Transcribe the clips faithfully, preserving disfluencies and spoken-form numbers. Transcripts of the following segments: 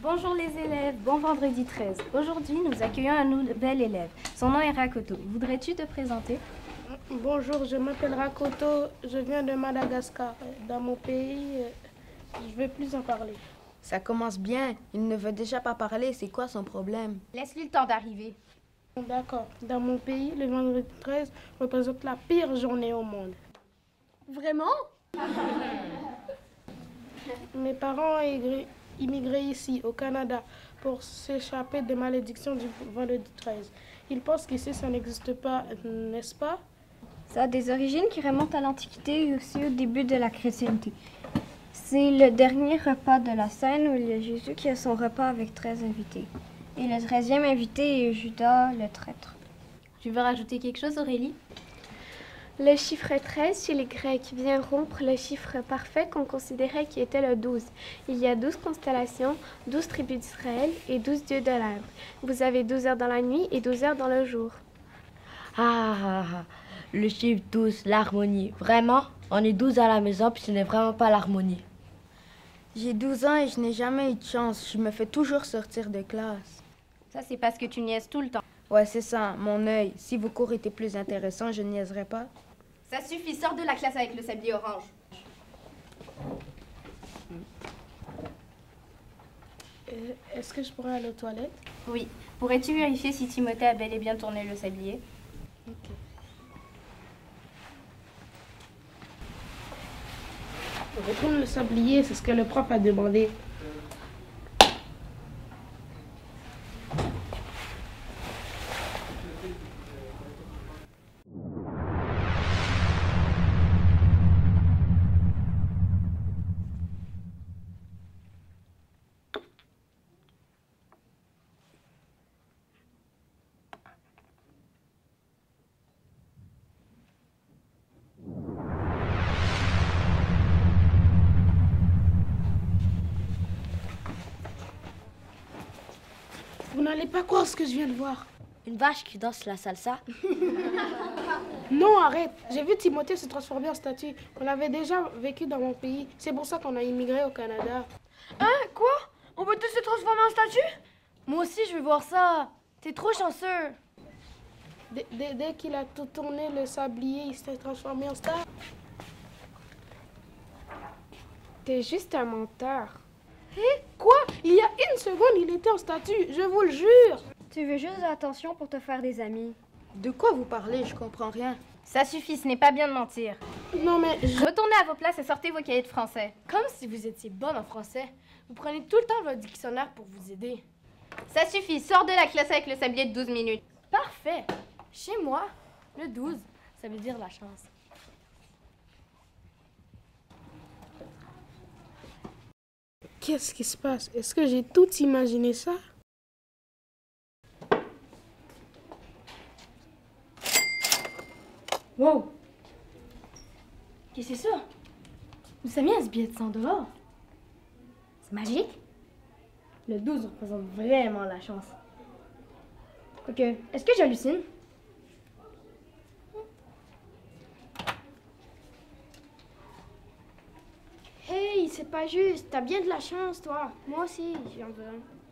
Bonjour les élèves, bon vendredi treize. Aujourd'hui, nous accueillons un nouvel élève. Son nom est Rakoto. Voudrais-tu te présenter? Bonjour, je m'appelle Rakoto, je viens de Madagascar. Dans mon pays, je ne veux plus en parler. Ça commence bien, il ne veut déjà pas parler, c'est quoi son problème? Laisse-lui le temps d'arriver. D'accord, dans mon pays, le vendredi treize représente la pire journée au monde. Vraiment? Mes parents ont immigré ici, au Canada, pour s'échapper des malédictions du vendredi treize. Ils pensent qu'ici, ça n'existe pas, n'est-ce pas? Ça a des origines qui remontent à l'Antiquité et aussi au début de la chrétienté. C'est le dernier repas de la scène où il y a Jésus qui a son repas avec treize invités. Et le treizième invité est Judas, le traître. Tu veux rajouter quelque chose, Aurélie? Le chiffre treize chez les Grecs vient rompre le chiffre parfait qu'on considérait qui était le douze. Il y a douze constellations, douze tribus d'Israël et douze dieux de l'air. Vous avez douze heures dans la nuit et douze heures dans le jour. Ah, ah, ah. Le chiffre douze, l'harmonie. Vraiment, on est douze à la maison puis ce n'est vraiment pas l'harmonie. J'ai douze ans et je n'ai jamais eu de chance. Je me fais toujours sortir de classe. Ça, c'est parce que tu niaises tout le temps. Ouais, c'est ça, mon œil. Si vos cours étaient plus intéressants, je ne niaiserais pas. Ça suffit, sors de la classe avec le sablier orange. Euh, Est-ce que je pourrais aller aux toilettes? Oui. Pourrais-tu vérifier si Timothée a bel et bien tourné le sablier? Ok. Retourne le sablier, c'est ce que le prof a demandé. Vous n'allez pas croire ce que je viens de voir. Une vache qui danse la salsa? Non, arrête. J'ai vu Timothée se transformer en statue. On l'avait déjà vécu dans mon pays. C'est pour ça qu'on a immigré au Canada. Hein? Quoi? On peut tous se transformer en statue? Moi aussi, je veux voir ça. T'es trop chanceux. Dès, dès- dès qu'il a tout tourné le sablier, il s'est transformé en star. T'es juste un menteur. Hé, quoi? Il y a une seconde, il était en statue. Je vous le jure. Tu veux juste de l'attention pour te faire des amis. De quoi vous parlez? Je comprends rien. Ça suffit, ce n'est pas bien de mentir. Non, mais je... Retournez à vos places et sortez vos cahiers de français. Comme si vous étiez bonne en français. Vous prenez tout le temps votre dictionnaire pour vous aider. Ça suffit, sors de la classe avec le sablier de douze minutes. Parfait. Chez moi, le douze, ça veut dire la chance. Qu'est-ce qui se passe? Est-ce que j'ai tout imaginé ça? Wow! Qu'est-ce que c'est ça? Vous savez un ce billet de cent dollars? C'est magique? Le douze représente vraiment la chance. Ok, est-ce que j'hallucine? Hey, c'est pas juste. T'as bien de la chance, toi. Moi aussi, j'en veux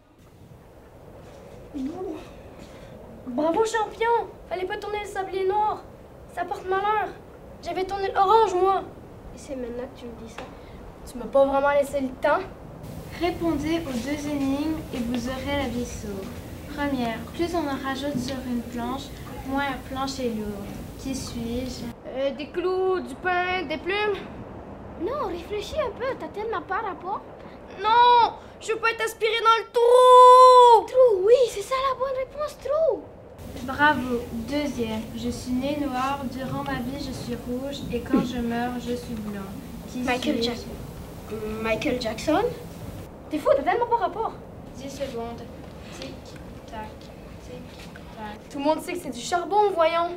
un. Bravo champion! Fallait pas tourner le sablier noir. Ça porte malheur. J'avais tourné l'orange, moi. Et c'est maintenant que tu me dis ça. Tu m'as pas vraiment laissé le temps. Répondez aux deux énigmes et vous aurez la vie sauve. Première, plus on en rajoute sur une planche, moins la planche est lourde. Qui suis-je? Euh, des clous, du pain, des plumes. Non, réfléchis un peu. T'as tellement pas rapport. Non! Je veux pas être aspiré dans le trou! Trou, oui, c'est ça la bonne réponse, trou. Bravo. Deuxième, je suis né noir, durant ma vie je suis rouge et quand je meurs je suis blanc. Qui Michael suis-je? Jackson. Michael Jackson? T'es fou, t'as tellement pas rapport. dix secondes. Tic, tac, tic, tac. Tout le monde sait que c'est du charbon, voyons.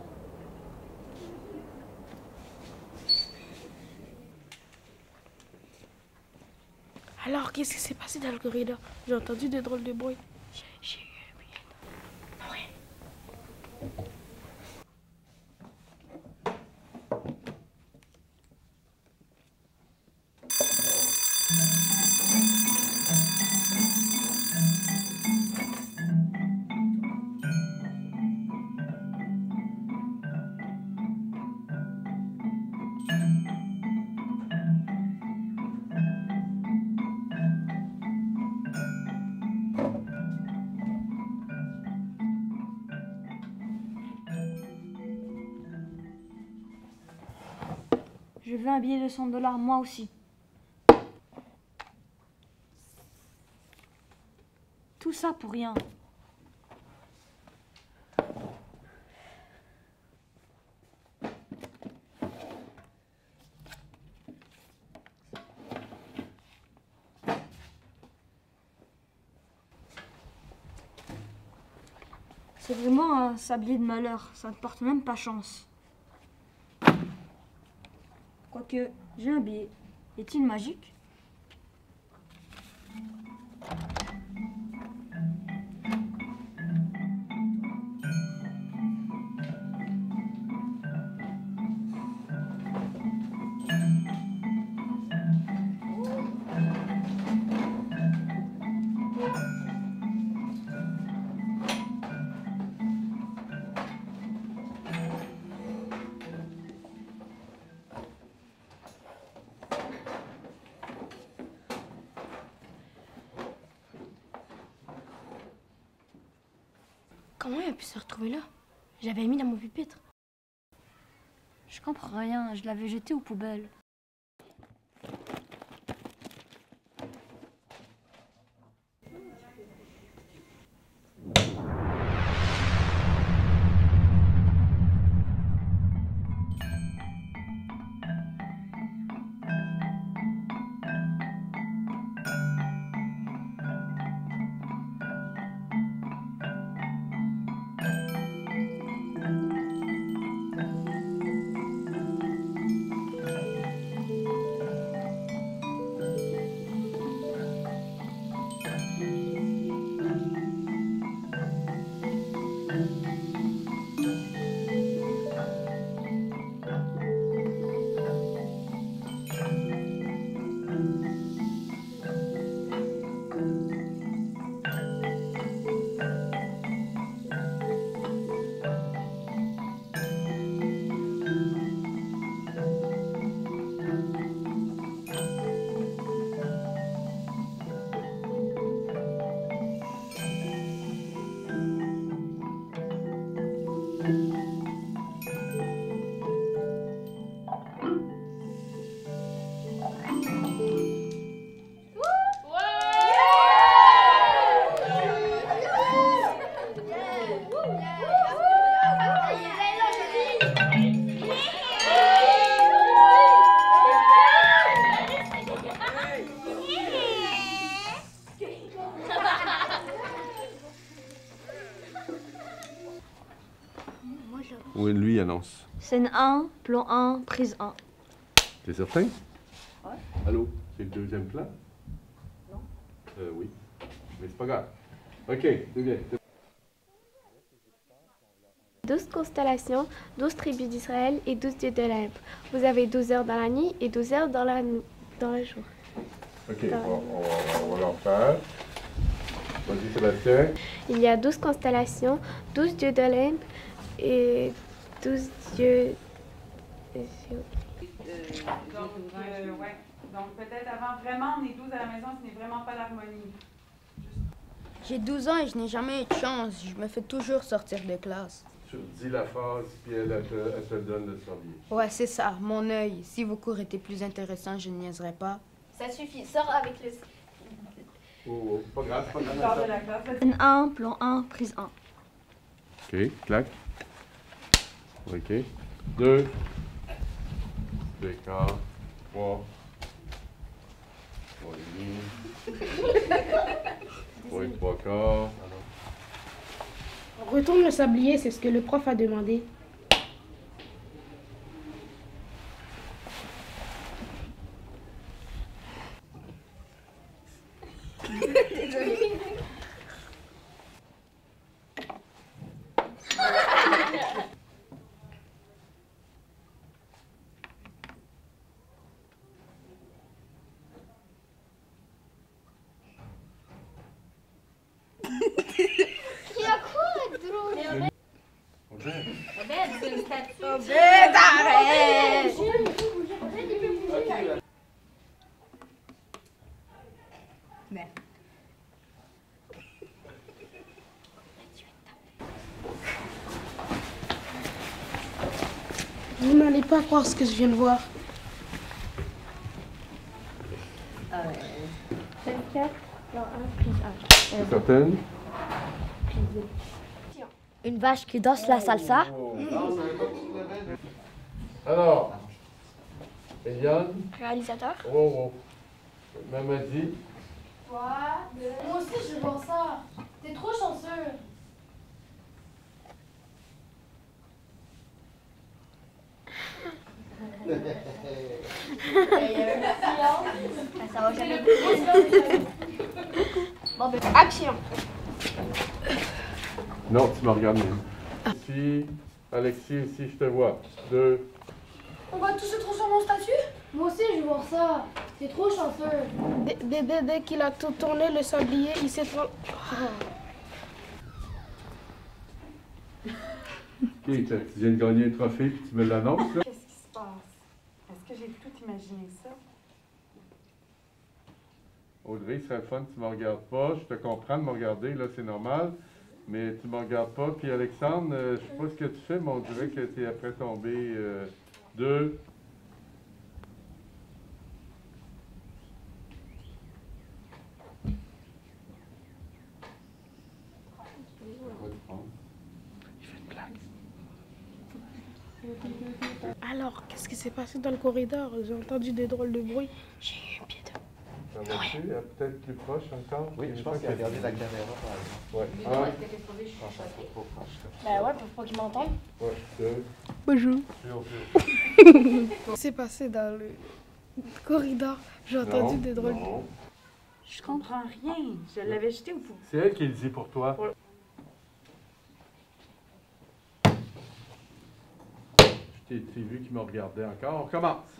Alors, qu'est-ce qui s'est passé dans le corridor? J'ai entendu des drôles de bruit. veux un billet de cent dollars, moi aussi. Tout ça pour rien. C'est vraiment un sablier de malheur, ça ne porte même pas chance. Quoique, j'ai un billet. Est-il magique? Comment il a pu se retrouver là? J'avais mis dans mon pupitre. Je comprends rien, je l'avais jeté aux poubelles. Oui, lui il annonce. Scène un, plan un, prise un. T'es certain? Ouais. Allô? C'est le deuxième plan? Non. Euh, oui. Mais c'est pas grave. OK, c'est bien. douze constellations, douze tribus d'Israël et douze dieux d'Olympe. Vous avez douze heures dans la nuit et douze heures dans, la, dans le jour. OK, on, on, on va leur faire. Vas-y, Sébastien. Il y a douze constellations, douze dieux d'Olympe et douze dieux... Euh, donc, euh, ouais. Donc peut-être avant, vraiment, on est douze à la maison, ce n'est vraiment pas l'harmonie. J'ai douze ans et je n'ai jamais eu de chance. Je me fais toujours sortir de classe. Tu dis la phrase, puis elle, elle, te, elle te donne le sorbier. Ouais, c'est ça, mon œil. Si vos cours étaient plus intéressants, je ne niaiserais pas. Ça suffit, sors avec le... Oh, oh, pas grave, pas grave. Sors de la classe. Scène un, plan un, prise un. OK, clac. OK. Deux. Deux quarts. Trois. Trois et demi. Trois et trois quarts. On retourne le sablier, c'est ce que le prof a demandé. Désolée. Il y a quoi de drôle? Obed, c'est une statue. Obed, arrête! Mais. Vous n'allez pas croire ce que je viens de voir. vingt-quatre, non, un plus un. Certaine? Une vache qui danse la salsa. Alors, Eliane? Réalisateur. Oh, oh. Mamadi? Moi aussi, je veux voir ça. T'es trop chanceux. Ça va jamais. Bon, ben, action. Non, tu me regardes même. Ici, Alexis, ici, je te vois. Deux. On va tous se trouver sur mon statut? Moi aussi, je veux voir ça. T'es trop chanceux. Dès, dès- dès- dès qu'il a tout tourné, le sablier, il s'est... tra- Ok, tu viens de gagner un trophée puis tu me l'annonces, là? Qu'est-ce qui se passe? Est-ce que j'ai tout imaginé ça? Audrey, c'est le fun, tu me regardes pas. Je te comprends de me regarder, là, c'est normal. Mais tu me regardes pas. Puis Alexandre, euh, je sais pas ce que tu fais, mais on dirait que tu es après tombé. Euh, deux. Alors, qu'est-ce qui s'est passé dans le corridor? J'ai entendu des drôles de bruit. Ça va-tu? Euh, Peut-être plus proche encore? Oui, je pense qu'il a regardé la caméra, par exemple. Ouais. Un. Ben ouais, pour pas qu'ils m'entendent. Ouais, deux. Bonjour. Plus haut, plus haut. Qu'est-ce qui s'est passé dans le corridor? J'ai entendu Non, des drôles de... non. Je comprends rien. Je l'avais jeté au fond. C'est elle qui le dit pour toi. Je t'ai t'ai vu qu'il me regardait encore. On recommence.